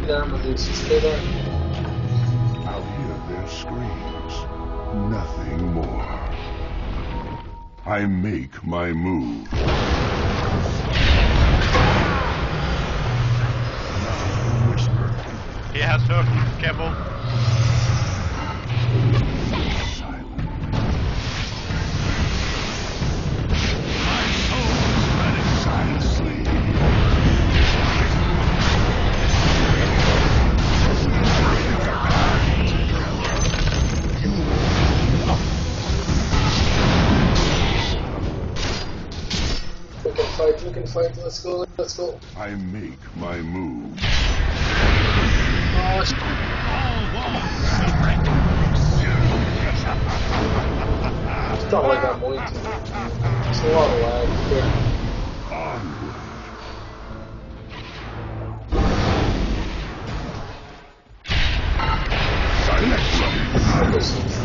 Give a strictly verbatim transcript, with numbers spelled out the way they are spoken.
down, Medusa. Stay there. I'll hear their screams. Nothing more. I make my move. Whisper. He has her. Careful. Silent. My soul is ready. Silently. We can fight, we can fight. Let's go, let's go. I make my move. Oh, sh- All walls break. it's not like I'm going to. It's a lot of lag here. Onward. I'll go see.